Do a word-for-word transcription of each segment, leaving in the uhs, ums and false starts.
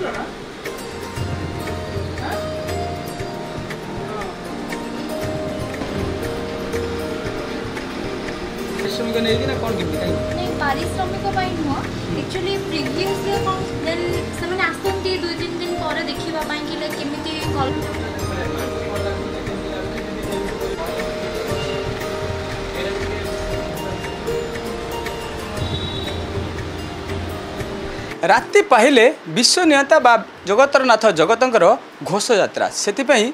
श्रमिक नहीं ना कौन केमती नहीं पारिश्रमिक नुह एक्चुअली प्रिवियस ईयर कौन देन से आसती दुई तीन दिन पर देखा केमी कल राति पाहिले विश्व नियंता बा जगतर नाथ जगतंकर घोष यात्रा से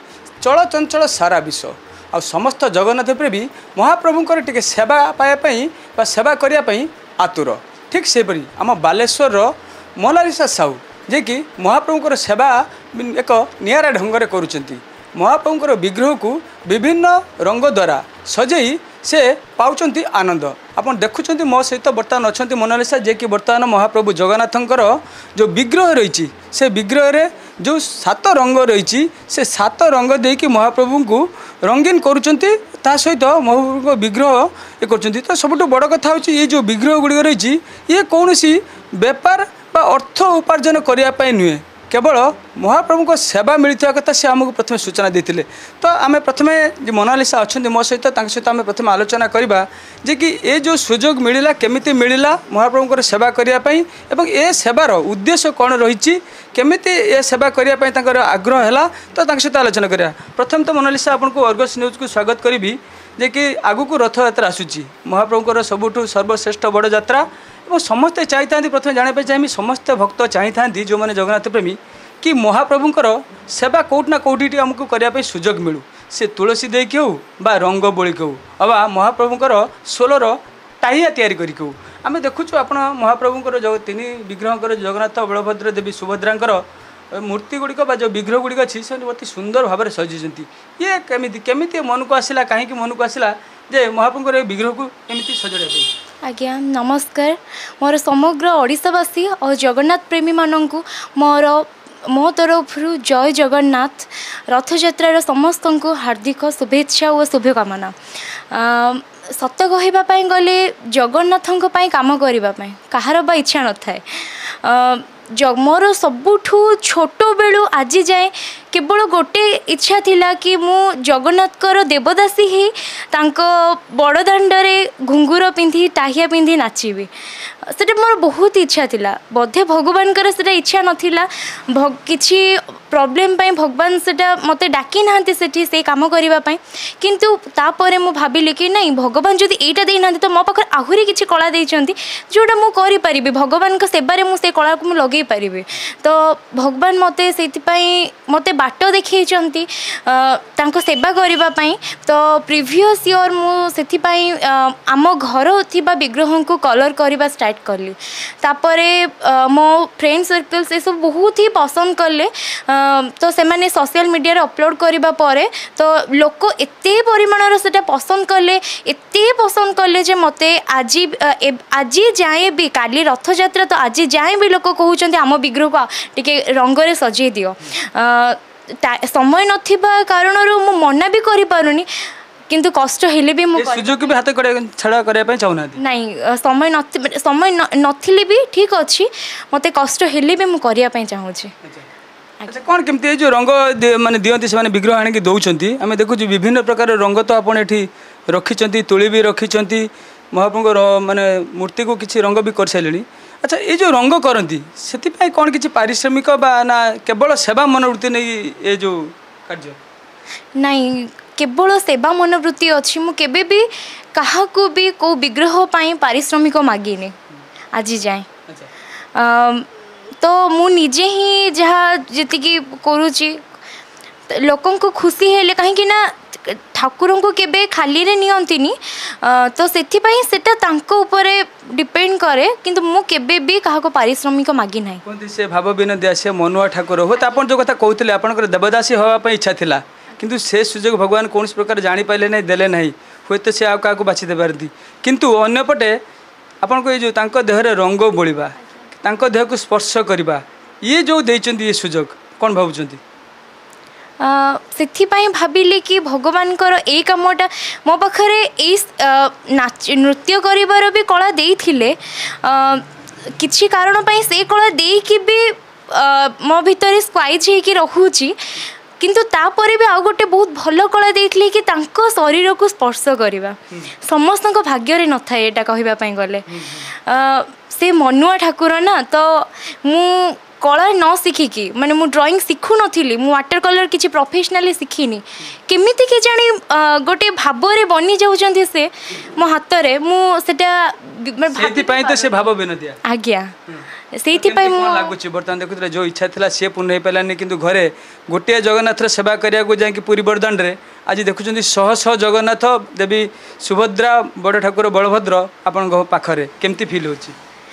चलचंचल सारा विश्व आ समस्त जगन्नाथ प्रेमी महाप्रभुंकर टिके सेवा पाइबापी बा सेवा करने आतुर ठीक सेपरी आम बालेश्वर मोनालिसा साहू जे कि महाप्रभुंकर सेवा एक नियारा ढंग से करुँच महाप्रभुंकर विग्रह को विभिन्न रंग द्वारा सजई से पाँच आनंद आपन देखुं मो सहित बर्तमान अच्छा मोनालिसा जे कि बर्तमान महाप्रभु जगन्नाथंकर जो विग्रह रही से विग्रह रे जो सात रंग रही से सात रंग देकी महाप्रभु को रंगीन करुँच ता सहित महाप्रभु विग्रह ये कर तो सबुठ बड़ कथा हूँ ये जो विग्रह गुड़िक रही ये कौन सी बेपार बा अर्थ उपार्जन करने नुहे केवल महाप्रभु को सेवा मिलता कथा से आमको प्रथम सूचना देते तो आम प्रथम जो मोनालिसा अच्छा मो सहित सहित आम प्रथम आलोचना करवा जे कि ये जो सुजोग मिलला केमिति मिलला महाप्रभु सेवा करने एवं ये सेवार उद्देश्य कौन रही केमिति ये सेवा करने आग्रह है तो सहित आलोचना करा प्रथम तो मोनालिसा आपको अर्गस न्यूज को स्वागत करी जे कि आगू रथ यात्रा आसूची महाप्रभुकर सबुठ सर्वश्रेष्ठ बड़ यात्रा और समस्ते चाहिए प्रथम जानापी चाहिए समस्त भक्त चाहिए जो मैंने जगन्नाथ प्रेमी कि महाप्रभुंकर सेवा कौटना कौटी आमको करने सुजोग मिलू से तुलसी देकी हो बा रंग बोलिक हो अबा महाप्रभुंकर सोलर टाहिया तैयारी करिक हो आम देखुचु आप महाप्रभुंकर जो तीन विग्रहकर जगन्नाथ बलभद्र देवी सुभद्रांकर मूर्ति गुड़िक जो विग्रह गुड़िक अच्छी से अति सुंदर भाव में सजी ये केमी केमी मन को आसला कहीं मन को आसला जे महाप्रभुंकर विग्रह को एमती सजाड़ी आज्ञा नमस्कार मोर समग्र ओडिशावासी और जगन्नाथ प्रेमी मानक मोर मो तरफ जय जगन्नाथ रथ यात्रार समस्त को हार्दिक शुभेच्छा और शुभकामना सत कहवाई गले जगन्नाथ काम करने कहार बा इच्छा न थाए जग मोर सबुठू छोट बेलू आज जाए केवल गोटे इच्छा थिला कि मु जगन्नाथकर देवदासी ही तांको बड़ दांडरे घुंगुर पिंधि टाहिया पिंधि नाचिबी सेटा मोर बहुत इच्छा थिला बोधे भगवान कर सेटा इच्छा नथिला किछि प्रॉब्लम पई भगवान सेटा मते डाकी नांती सेठी से काम करिवा पई किंतु तापरे मु भाबिली कि नहीं भगवान जदि एटा देई नांती तो मो पाखर आहुरी किछि कला देइचंती जोटा मु करि परिबी भगवान का सेबारे मु से कला को मु लगे पारिबी तो भगवान मते सेति पई मते बाट देखैचंती तांको सेवा करिवा पई तो प्रीवियस ईयर मु सेति पई आम घर थिबा विग्रह को कलर करिवा स्टार्ट करली तापरे मो फ्रेंड सर्कल से सब बहुत ही पसंद करले तो से माने सोशल मीडिया रे अपलोड करिबा परे तो लोक एते परिमाणर सेटा पसंद करले एते पसंद करले जे मते आज आज जाए भी काली रथ यात्रा तो आज जाए भी लोक कहउचंती आम विग्रह को टिके रंग रे सजे दियो समय नथिबा कारणर मु मना भी करि पारुनी किंतु कष्ट हेले भी मु सुजोग भी हाथ करे छड़ा करे पय चाहना नहीं समय न समय नथिले भी ठीक अछि मते कष्ट हेले भी मु करिया पय चाहू छी अच्छा कौन केमती जो रंग माने दियंती से माने विग्रह आने की दौरान आम देखु विभिन्न प्रकार रंग तो आपड़ ये रखी तुली भी रखी महाप्रभु माने मूर्ति को किसी रंग भी कर सारे अच्छा ये जो रंग करती से कौन किसी पारिश्रमिक बा ना केवल सेवा मनोवृत्ति नहीं ये जो कार्य नहीं केवल सेवा मनोवृत्ति अच्छी मु केबे भी कहा को भी को विग्रह पाई पारिश्रमिक मागिनी आज जाए तो मु निजे ही जहाँ जी करुची लोकों को खुशी हेले कहीं ना ठाकुर को केबे खाली रे नियंतिनी तो सेथिपाई सेटा तांको ऊपर डिपेंड करे किंतु मु केबे भी कहा को पारिश्रमिक मागी नाही कोन से भाव विनोद से मनुआ ठाकुर हो त आपन जो कथा कहउतले आपन देवदासी होवा पई इच्छा थिला किंतु से सुजोग भगवान कौन प्रकार जानी पाइले नहीं देले नहीं हुए तो से क्या बाछि देबारती किंतु अन्यपटे आपन को जो तांको देह रे रंग बोलिबा तांको देह को स्पर्श करवा ये जो देइचंदी ये सुजोग कौन भावुचंदी से भाविली कि भगवान यही कमटा मो पाखे नाच नृत्य कर भी कला देइथिले किछि कारण से कला देकी भी मो भितर स्क्वाइज होकर रखुची किंतु तापर भी आउ गोटे बहुत भल कला देइथिले कि तांको शरीर को स्पर्श करवा समस्त भाग्य न था यहाँ कहवाई गले से मनुआ ठाकुर ना तो मु कला न शिखिकी माने मु ड्राइंग शिखु नथिली मु वाटर कलर किसी प्रोफेशनली शिखिनी केमिति के जानी गोटे भाव रे बनी जाउचंती से मो हाथ रे मु सेटा सेति पई तो से भाव बिन दिया आज्ञा सेति पई मु लागुची बर्तमान देखुतले जो इच्छा थिला से पूर्ण हे पेलानी किंतु घरे गोटे जगन्नाथ सेवा करिया को जाकी पुरी बरदान रे आज देखुचंती शह शह जगन्नाथ देवी सुभद्रा बड़ ठाकुर बलभद्र आपन पाखरे केमती फील होची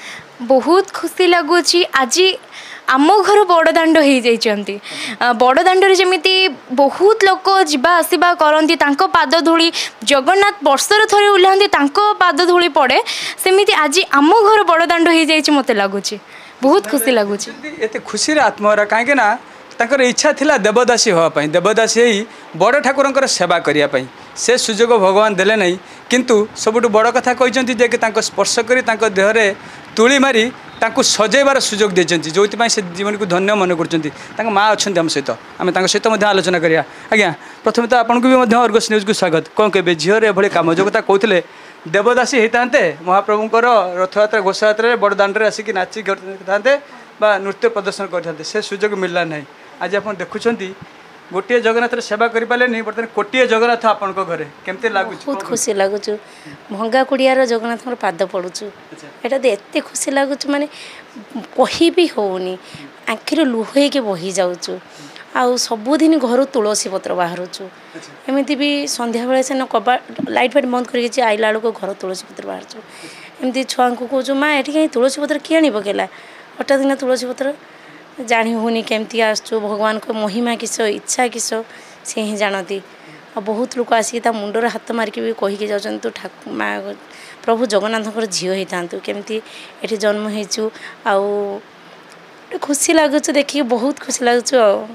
बहुत खुशी लगुची आज आम घर बड़दाण्ड हो जाती बड़दाण्ड जमीती बहुत लोक जावा आसवा करती पाद धूली जगन्नाथ वर्षर थरे ओह्लांती पाद धूली पड़े सेमिति आज आम घर बड़दाण्ड हो जाए मत लगुच बहुत खुशी लगुच एत खुशी आत्महरा कहीं ना तांकर इच्छा थिला देवदासी होवाई देवदासी ही बड़ ठाकुर सेवा करने से सुजोग भगवान देले नहीं किंतु सबुठ बड़ कथा कहते जे कि स्पर्श कर देहरे तुली मारी तांको सजेबार सुजोग देते जो से जीवन को धन्य मन कर माँ अच्छा आम सहित आम सहित आलोचना करिया आज्ञा प्रथम तो आपको भी अर्गस न्यूज को स्वागत कौन कहे झीर एभली कम जो कथा कहते देवदासी होता महाप्रभुंर रथयात्रा घोषयात्रा बड़दाण्ड आसिक नाची था नृत्य प्रदर्शन करते से सुजोग मिलला ना आज आप देखुं गोटे जगन्नाथ सेवा करें बर्तमान कोटे जगन्नाथ आपण घरे केमती लगुच बहुत खुशी लगुच भंगा कुड़ियार जगन्नाथ पाद पड़ुचु एटा दे एते खुशी लगुच माने कही भी होनी आखिर लुहे के बही जाऊचु आउ सबुदिन घर तुलसी पत्र बाहरुचु एमती भी संध्या बेले से कबा लाइट फाइट बंद करके आइला बेलू घर तुलसी पत्र बाहर एमती छुआ को कहूँ माँ ये कहीं तुलसी पत्र किए आनी पकेला हठात दिन तुलसी पत्र जानी होनी केमती आसचु भगवान को महिमा किस इच्छा किस सी ही जानती और बहुत लोग आसिक मुंडर हाथ मारिक भी कहीकि जाऊँ तू ठाकुर माँ प्रभु जगन्नाथ झील होता केमती ये जन्म होचु आउ खुशी लगुच देखिए बहुत खुशी लगुच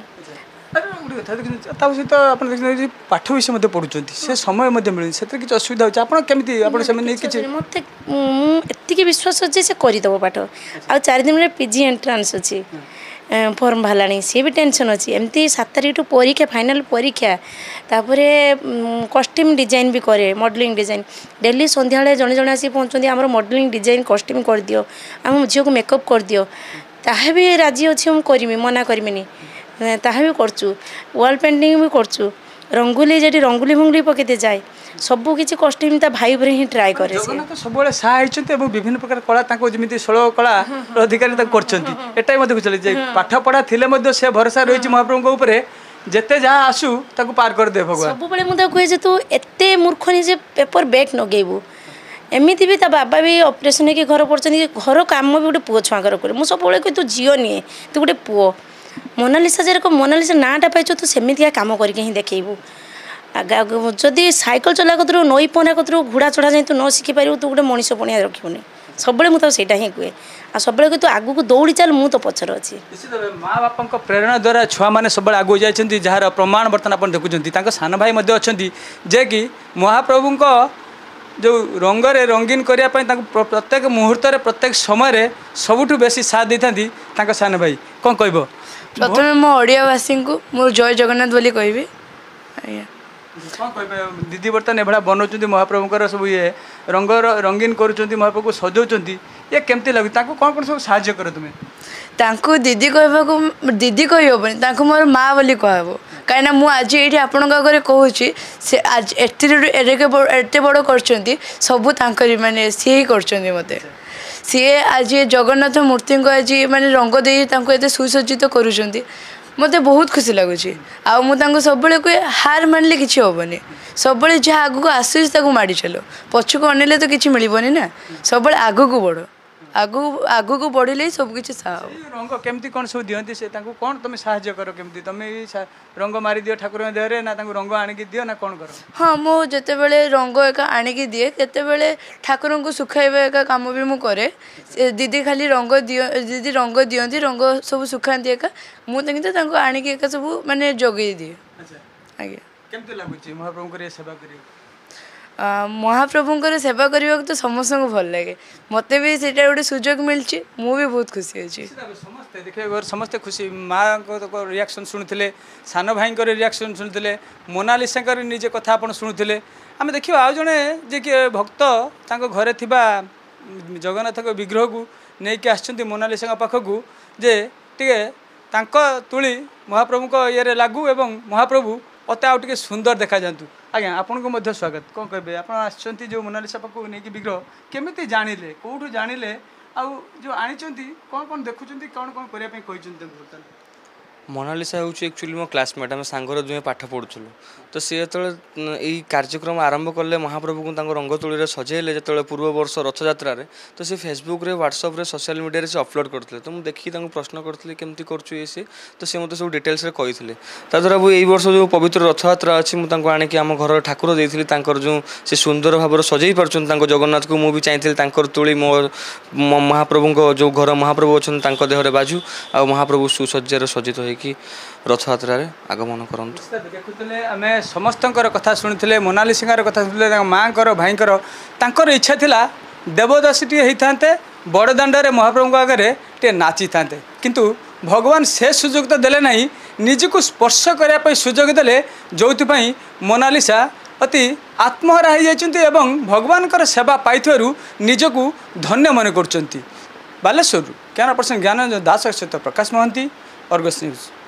सहित आप पाठ विषय पढ़ुं से समय मिलूँ से किसी असुविधा होती आप केमी मत मुझे विश्वास अच्छे से करदेव पाठ आ चार दिन पीजी एंट्रांस अच्छी फॉर्म बाहर सी भी टेंशन अच्छी एमती सात तारीख परीक्षा फाइनल परीक्षा तापर कस्ट्यूम डिजाइन भी करे मॉडलिंग डिजाइन डेली संध्या जड़े जड़े आसी पहुँचते आम मॉडलिंग डिजाइन कस्ट्यूम कर दियो आम झील को मेकअप कर दियो ताहा भी राजी अच्छी मुझे करमी मना करमिनी ताहा भी करचु वॉल पेंटिंग भी करचु रंगोली जी रंगोली भंगुली पकते जाए सबू किसी कस्ट्यूम ता भाई बरे ही ट्राए करे सब साहते विभिन्न प्रकार कला जमी षोल कला अधिकारी एटा मत चले पाठ पढ़ा थे से भरोसा रही महाप्रभु ऊपर जिते जहाँ आसू ताको पार कर दे भगवान सब मुझे कहे तू एत मूर्ख नहीं जे पेपर बैग नगेबू एमती भी ता बाबा भी ऑपरेशन होकर घर पड़ते घर कम भी गोटे पुओ छुआर करे मुझे सब कहे तू झील निए तू गोटे पुओ मोनालिसा जरा मोनालिसा नाटा पाइछ तू सेमितिया काम करके ही देखू जदि साइकिल चला कतरू नई पहना कतरू घोड़ा चढ़ा जाए तू न शिखि पारू तू गोटे मनीष पणिया रखनी सब मुझे ही कहे आ सब तू आगू को दौड़ी चल मु तो पचर अच्छी माँ बापा प्रेरणा द्वारा छुआ मैंने सब आगू जाइए जार प्रमाण बर्तमान आप देखुं सान भाई अच्छा जे कि महाप्रभु जो रंगरे रंगीन करने प्रत्येक मुहूर्त प्रत्येक समय सबुठ बेसी साथ देती सान भाई कौन कह प्रथम मो ओडियावासी को मो जय जगन्नाथ बोली कहबी कौन कह दीदी बर्तमान एभा बनाऊँ महाप्रभुकर सब ये रंग रंगीन करुँच महाप्रभु सजाऊँ ये केमती लगे कौन कौन सब साहाଯ୍य कर तुम्हें तांको दीदी कहवाक दीदी कही हेनी मोर माँ बोली कहब कहीं मुझे आज ये आपण आगे कहूँ से आज एत बड़ कर सबू माने सी ही कर मत सी आज जगन्नाथ मूर्ति को आज माने रंग दे एत सुसज्जित करुँच मत बहुत खुशी लगुच आउ सब कहे हार मानले कि हेनी सब जहाँ आगू आसूँ माड़ी चलो पछक अनेले तो किसी मिलबनी ना सब आग को बढ़ आगू आगू को बढ़ले सब किसी साह रंग केमती कौन सब दिखती से कौन तुम साहाଯ୍य कर केमती तुम रंग मारी दियो ठाकुर देहरे ना रंग आणिकी दियो ना कौन कर हाँ मो जिते बड़े रंग एका आणिकी दिए केते ठाकुर को सुखाइबा एका काम भी मुझे दीदी खाली रंग दियो दीदी रंग दियंती रंग सब सुखाती एका मुझे किंतु आणिकी एका सब माने जगई दिए आज्ञा केमती लगुच महाप्रभु सेवा कर महाप्रभुଙ୍କର ସେବା କରିବାକୁ ତ ସମସ୍ତଙ୍କୁ ଭଲ ଲାଗେ ମୋତେ ବି ସେଇଟା ଗୋଟେ ସୁଯୋଗ ମିଳିଛି ମୁଁ ବି ବହୁତ ଖୁସି ଅଛି ସମସ୍ତେ ଦେଖିବାକୁ ସମସ୍ତେ ଖୁସି ମାଙ୍କ ରିଆକ୍ସନ୍ ଶୁଣୁଥିଲେ ସାନ ଭାଇଙ୍କର ରିଆକ୍ସନ୍ ଶୁଣୁଥିଲେ ମୋନାଲିସାଙ୍କର ନିଜେ କଥା ଆପଣ ଶୁଣୁଥିଲେ ଆମେ ଦେଖିବା ଆଉ ଜଣେ ଯିଏକି ଭକ୍ତ ତାଙ୍କ ଘରେ ଥିବା ଜଗନ୍ନାଥଙ୍କ ବିଗ୍ରହକୁ ନେଇକି ଆସିଛନ୍ତି ମୋନାଲିସାଙ୍କ ପାଖକୁ ଯେ ଟିକେ ତାଙ୍କ ତୁଳି ମହାପ୍ରଭୁଙ୍କ ଇଏରେ ଲାଗୁ ଏବଂ ମହାପ୍ରଭୁ ଅତେ ଆଉ ଟିକେ ସୁନ୍ଦର ଦେଖାଯାଆନ୍ତୁ ଆଜ୍ଞା ଆପଣଙ୍କୁ ମଧ୍ୟ ସ୍ୱାଗତ କ'ଣ କହିବେ ଆପଣ ଆସିଛନ୍ତି ଯେଉଁ ମୋନାଲିସା ପାଖକୁ ନେଇକି ବିଗ୍ରହ କେମିତି ଜାଣିଲେ କେଉଁଠୁ ଜାଣିଲେ ଆଉ ଯେଉଁ ଆଣିଛନ୍ତି କ'ଣ କ'ଣ ଦେଖୁଛନ୍ତି କ'ଣ କ'ଣ କରିବା ପାଇଁ କହିଛନ୍ତି ତାଙ୍କୁ ବର୍ତ୍ତମାନ ମୋନାଲିସା ହେଉଛି ଆକ୍ଚୁଆଲି ମୋ କ୍ଲାସମେଟ୍ ଆମେ ସାଙ୍ଗରେ ଦୁହେଁ ପାଠ ପଢ଼ୁଥିଲୁ ତ ସେ ଯେତେବେଳେ ଏଇ କାର୍ଯ୍ୟକ୍ରମ ଆରମ୍ଭ କଲେ ମହାପ୍ରଭୁଙ୍କୁ ତାଙ୍କ ରଙ୍ଗ ତୁଳିରେ ସଜେଇଲେ ଯେତେବେଳେ ପୂର୍ବ ବର୍ଷ ରଥଯାତ୍ରାରେ ତ ସେ ଫେସବୁକ୍ରେ ହ୍ୱାଟ୍ସଆପ୍ରେ ସୋସିଆଲ ମିଡ଼ିଆରେ ସେ ଅପଲୋଡ଼ କରିଥିଲେ ତ ମୁଁ ଦେଖିକି ତାଙ୍କୁ ପ୍ରଶ୍ନ କରିଥିଲି କେମିତି କରୁଛୁ ଇଏ ସିଏ ତ ସେ ମୋତେ ସବୁ ଡିଟେଲ୍ସରେ କହିଥିଲେ ତାଦ୍ୱାରା ମୁଁ ଏଇ ବର୍ଷ ଯେଉଁ ପବିତ୍ର ରଥଯାତ୍ରା ଅଛି ମୁଁ ତାଙ୍କୁ ଆଣିକି ଆମ ଘରର ଠାକୁର ଦେଇଥିଲି ତାଙ୍କର ଯେଉଁ ସେ ସୁନ୍ଦର ଭାବରେ ସଜେଇ ପାରୁଛନ୍ତି ତାଙ୍କ ଜଗନ୍ନାଥକୁ ମୁଁ ବି ଚାହିଁଥିଲି ତାଙ୍କର ତୁଳି ମୋ ମହାପ୍ରଭୁଙ୍କ ଯେଉଁ ଘର ମହାପ୍ରଭୁ ଅଛନ୍ତି ତାଙ୍କ ଦେହରେ ବାଜୁ ଆଉ ମହାପ୍ରଭୁ ସୁସଜ୍ଜାରେ ସଜ୍ଜିତ ହୋଇକି ରଥଯାତ୍ରାରେ ଆଗମନ କରନ୍ତୁ ଦେଖୁଥିଲେ ଆମେ ସମସ୍ତଙ୍କର କଥା ଶୁଣିଥିଲେ ମୋନାଲିସାଙ୍କର କଥା ଶୁଣିଥିଲେ ତାଙ୍କ ମାଆଙ୍କର ଭାଇଙ୍କର ତାଙ୍କର ଇଚ୍ଛା ଥିଲା ଦେବଦାସୀ ଟିଏ ହେଇଥାନ୍ତେ ବଡ଼ଦାଣ୍ଡରେ ମହାପ୍ରଭୁଙ୍କ ଆଗରେ ଟିକେ ନାଚିଥାନ୍ତେ କିନ୍ତୁ ଭଗବାନ ସେ ସୁଯୋଗ ତ ଦେଲେ ନାହିଁ ନିଜକୁ ସ୍ପର୍ଶ କରିବା ପାଇଁ ସୁଯୋଗ ଦେଲେ ଯେଉଁଥିପାଇଁ ମୋନାଲିସା ଅତି ଆତ୍ମହରା ହୋଇଯାଇଛନ୍ତି ଏବଂ ଭଗବାନଙ୍କର ସେବା ପାଇଥିବାରୁ ନିଜକୁ ଧନ୍ୟ ମନେ କରୁଛନ୍ତି ବାଲେଶ୍ୱରରୁ କ୍ୟାମେରା ପର୍ସନ ଜ୍ଞାନରଞ୍ଜନ ଦାସ ସହିତ ପ୍ରକାଶ ମହାନ୍ତି ଅର୍ଗସ୍ ନ୍ୟୁଜ୍।